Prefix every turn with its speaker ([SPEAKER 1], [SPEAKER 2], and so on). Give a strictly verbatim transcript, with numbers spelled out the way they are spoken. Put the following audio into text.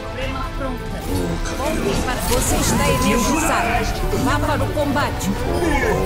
[SPEAKER 1] Suprema pronta. Volte para... Você está energizado. Vá para o combate.